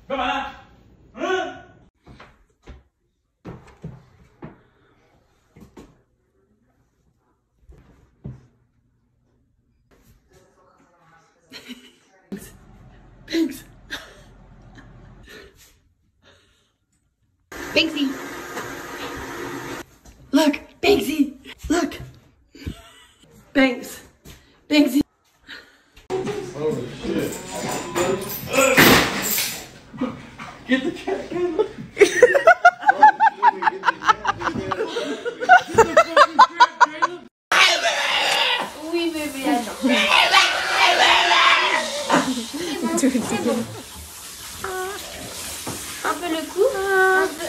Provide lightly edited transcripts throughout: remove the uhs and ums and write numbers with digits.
干嘛？嗯。 Thanks. Banksy. Look, Banksy. Look. Banks. Banksy. Holy shit. Get the cat. Oui, bébé, attends. Un peu le cou. Un peu.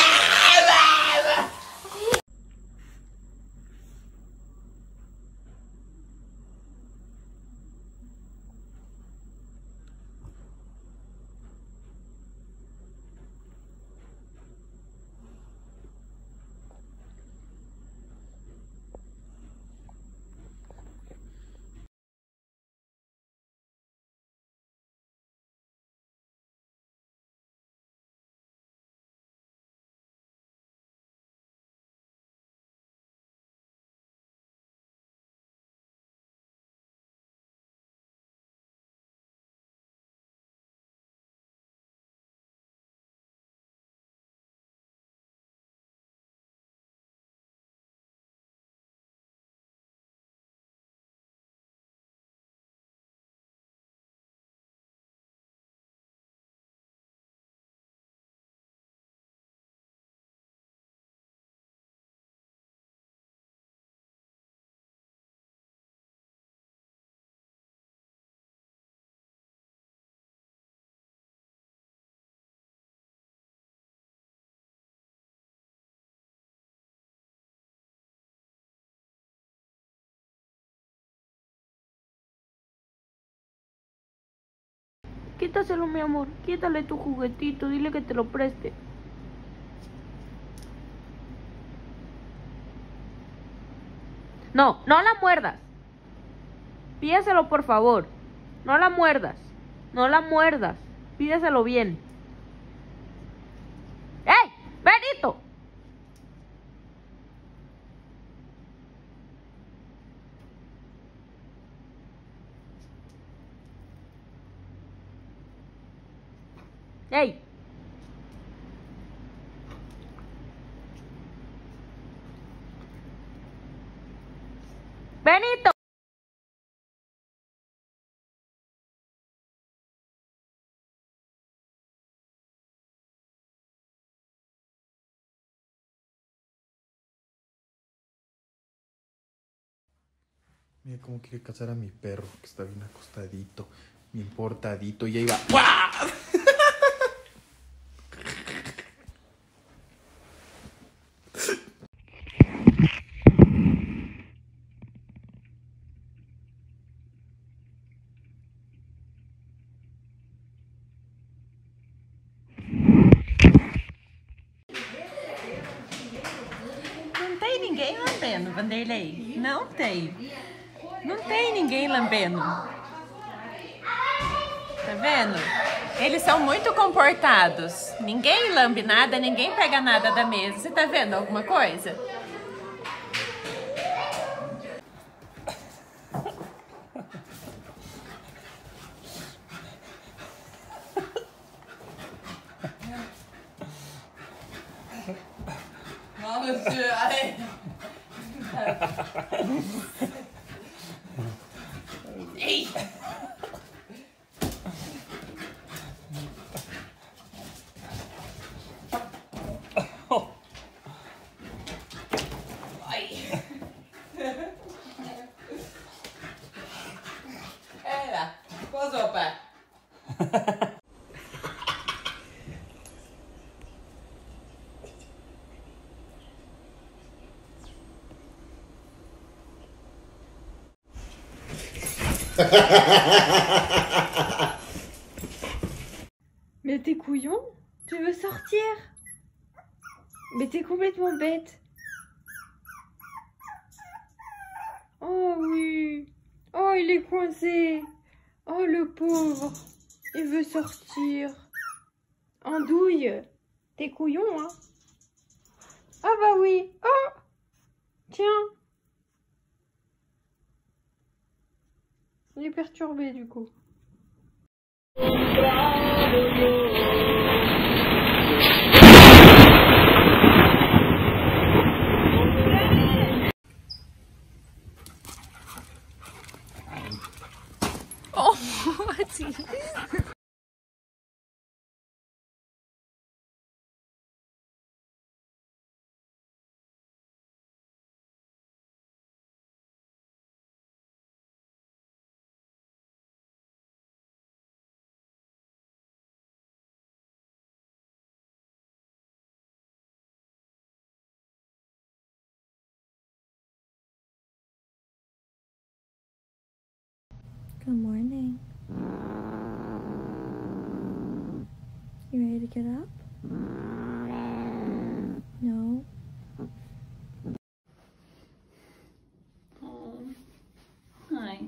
Quítaselo, mi amor. Quítale tu juguetito. Dile que te lo preste. No, no la muerdas. Pídeselo, por favor. No la muerdas. No la muerdas. Pídeselo bien. ¡Ey! ¡Benito! ¡Ey! ¡Benito! Mira cómo quiere cazar a mi perro, que está bien acostadito, bien portadito, y ahí va. ¡Guau! Não tem ninguém lambendo, Vanderlei. Não tem. Não tem ninguém lambendo. Tá vendo? Eles são muito comportados. Ninguém lambe nada, ninguém pega nada da mesa. Você tá vendo alguma coisa? Ei! Era, posou, pai. Mais t'es couillon? Tu veux sortir? Mais t'es complètement bête. Oh oui. Oh, il est coincé. Oh, le pauvre. Il veut sortir. Andouille, t'es couillon, hein? Ah bah oui. Oh, tiens. Il est perturbé du coup. Oh, what's he? Good morning. You ready to get up? No? Oh, hi.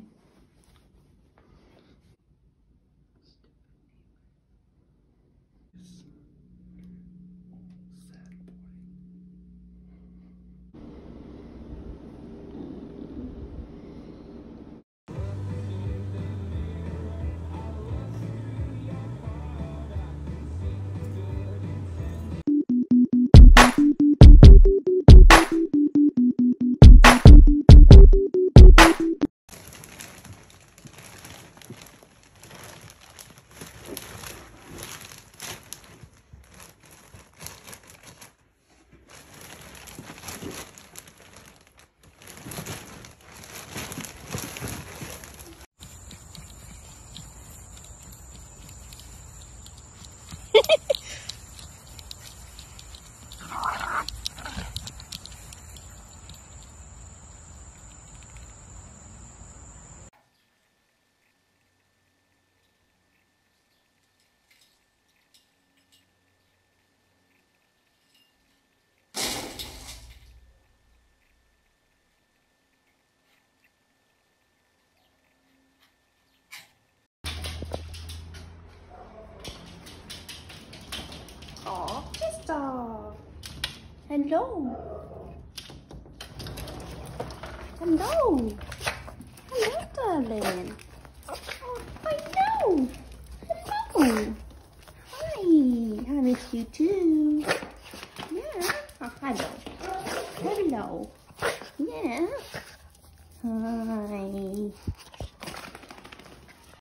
Oh, Christoph! Hello! Hello!